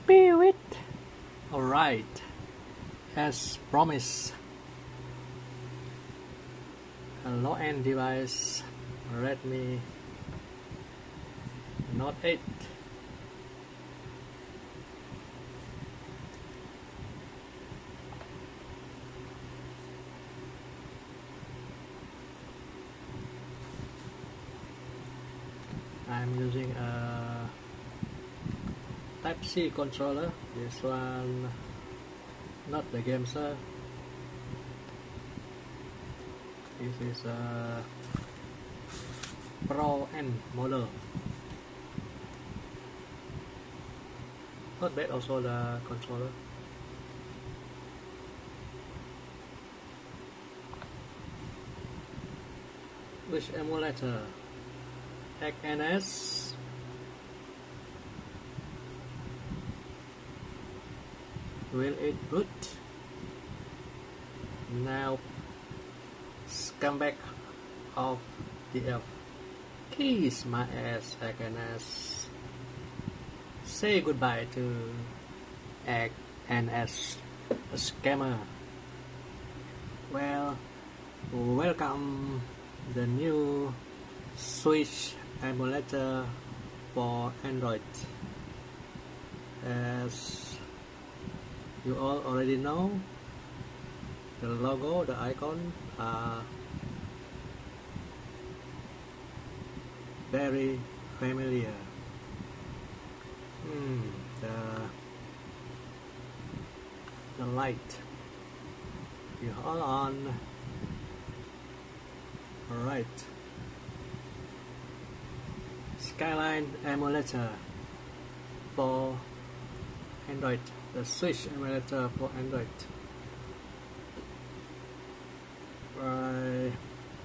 happy with? Alright, as promised, a low-end device, Redmi Note 8. I'm using a Type-C controller. This one not the game sir. This is a Pro N model. Not bad also the controller. Which emulator? XNS. Will it boot? Now scumbag of DF. Kiss my ass, XNS. Say goodbye to XNS, a scammer. Well, welcome the new Switch emulator for Android. As you all already know, the logo, the icon are very familiar. The light. You hold on. Alright. SKYLINE emulator for Android. The Switch emulator for Android. I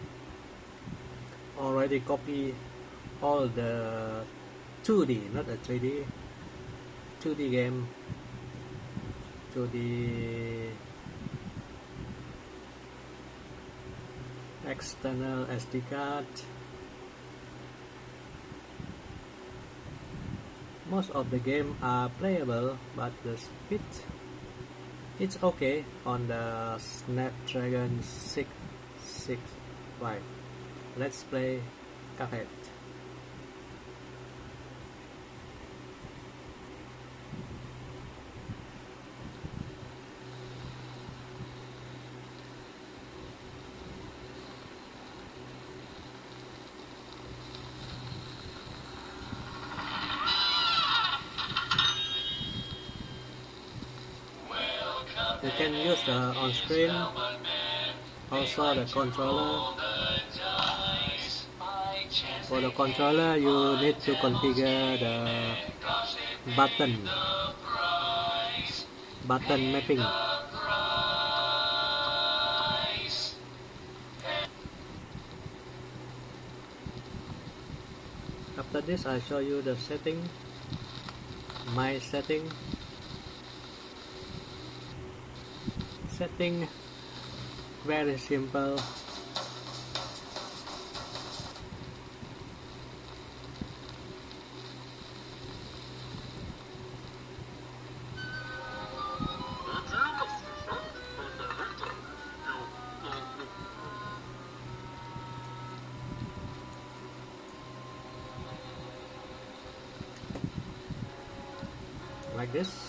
already copy all the 2D, not the 3D, 2D game to the external SD card. Most of the game are playable, but the speed it's okay on the Snapdragon 665. Let's play Cuphead. You can use the on-screen, also the controller. For the controller, you need to configure the button mapping. After this, I show you the setting, my setting. Setting very simple. Like this.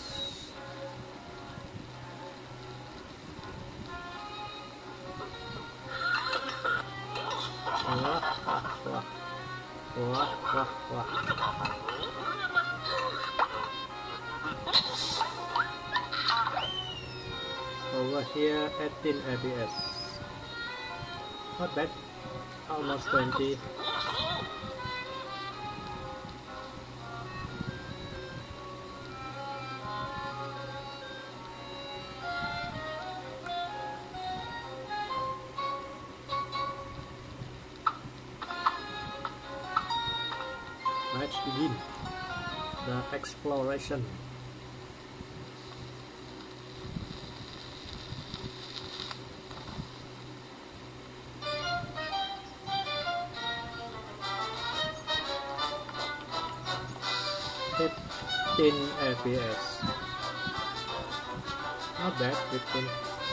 Over here 18 fps. Not bad. Almost 20. Let's begin the exploration. Hit 15 FPS. Not bad, 15.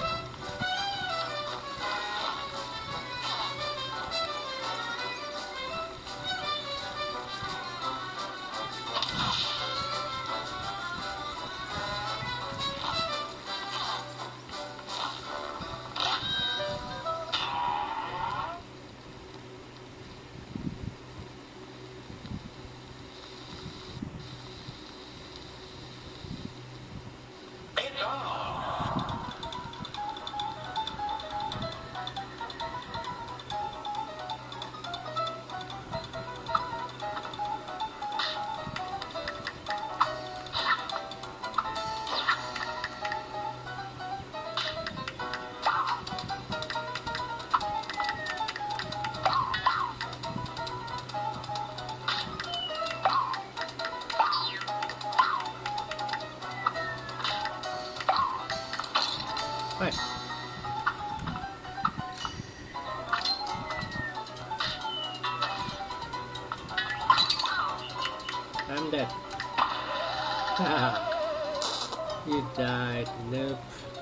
Right. I'm dead. You died, nope.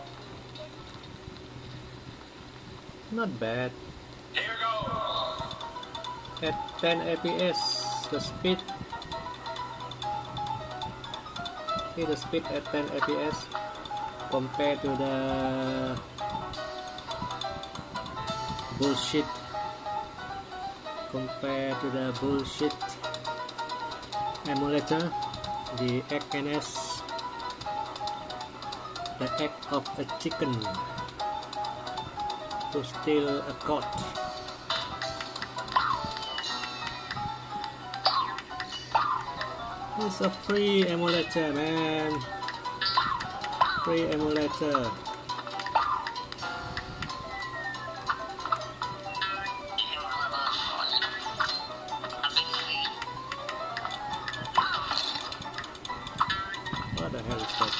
Not bad. Here goes. At 10 FPS, the speed. See the speed at 10 FPS compared to the bullshit. Compared to the bullshit emulator, the XNS, the egg of a chicken to steal a goat. It's a free emulator, man. Free emulator. What the hell is that?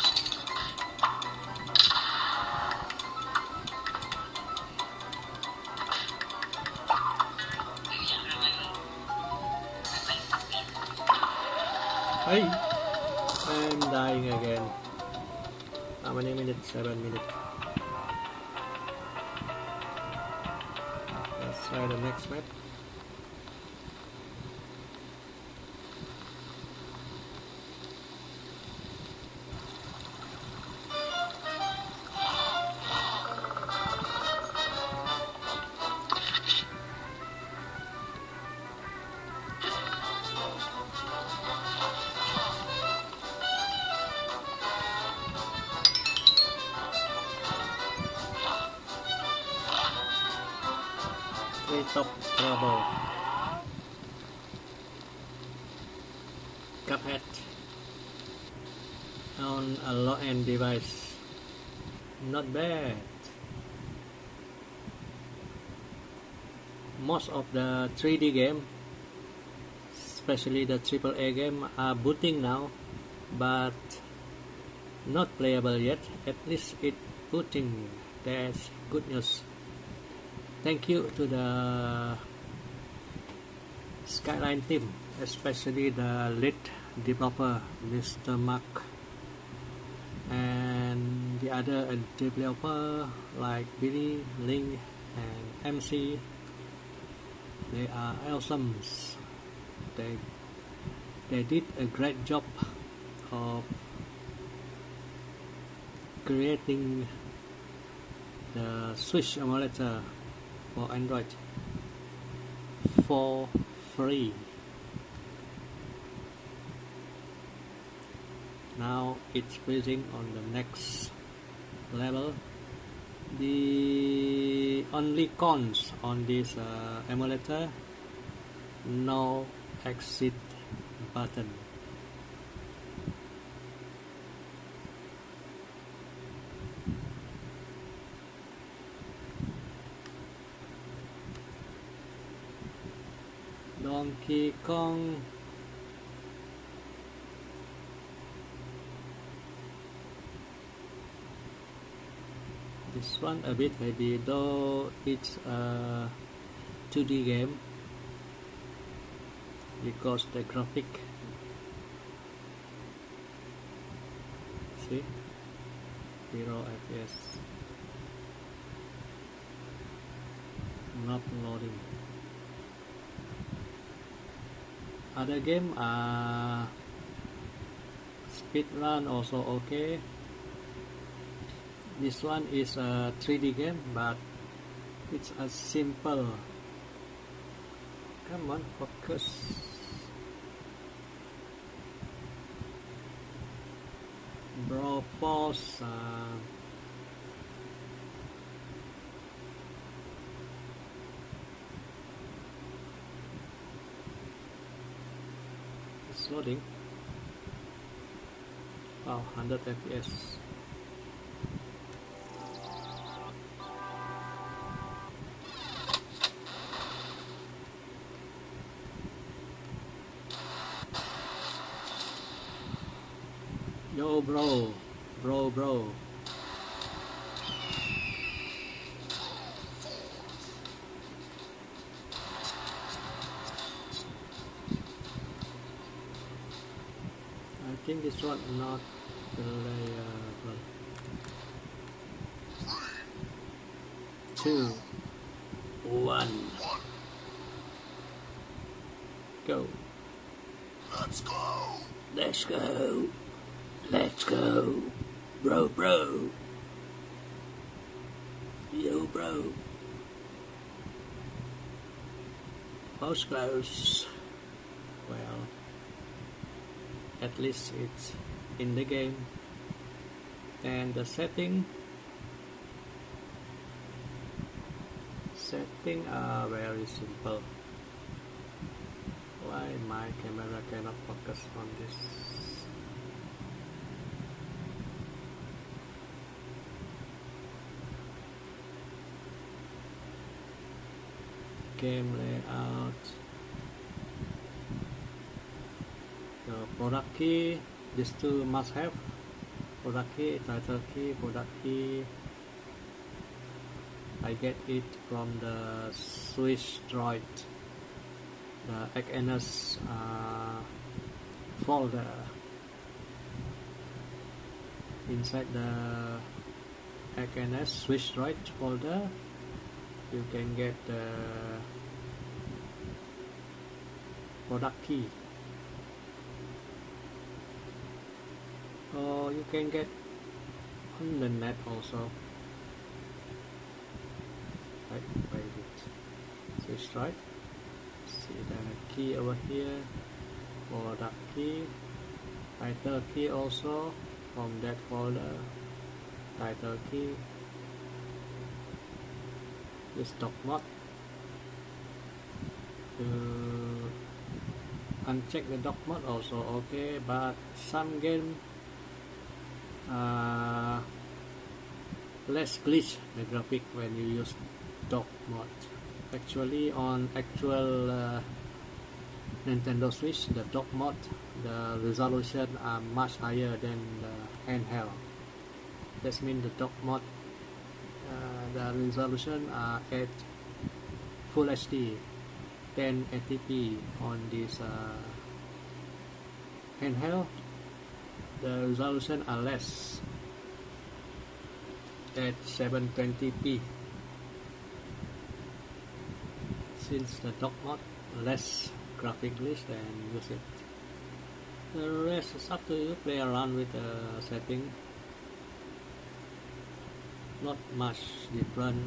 Hey! I'm dying again. How many minutes? 7 minutes. Let's try the next map. Top trouble. Cuphead on a low-end device. Not bad. Most of the 3D game, especially the AAA game, are booting now, but not playable yet. At least it's booting. That's good news. Thank you to the SKYLINE team, especially the lead developer, Mr. Mark, and the other developer like Billy, Link, and MC. They are awesome. They did a great job of creating the Switch emulator for Android for free. Now it's freezing on the next level. The only cons on this emulator, no exit button. Donkey Kong. This one a bit heavy, though it's a 2D game, because the graphic See, 0 FPS, not loading. Other game speed run also okay. This one is a 3D game, but it's a simple. Come on, focus. Bro, pause. It's loading. Wow, 100 FPS. Yo, bro. I think this one not playable. 2, 1, go. Let's go. Let's go. Let's go. Bro. Yo, bro. Pause close. Well, at least it's in the game. And the setting are very simple. Why my camera cannot focus on this? Game layout. The product key, these two must have. Product key, title key, product key. I get it from the Swiss Droid, the XNS folder. Inside the XNS Swiss Droid folder, you can get the product key, or you can get on the net also. Wait it. Swiss Droid. See the key over here. Product key. Title key also from that folder. Title key. This dock mod. To uncheck the dock mod also okay, but some game less glitch the graphic when you use dock mod. Actually, on actual Nintendo Switch, the dock mod, the resolution are much higher than the handheld. That means the dock mod, the resolution are at Full HD 1080p. On this handheld, the resolution are less at 720p. Since the dock mod less graphic glitch, then use it. The rest is up to you. Play around with the setting. Not much different.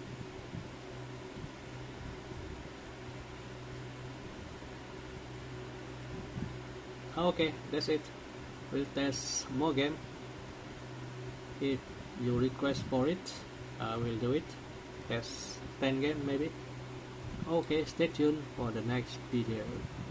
Okay, that's it. We'll test more game. If you request for it, I will do it. Test 10 game maybe. Okay, stay tuned for the next video.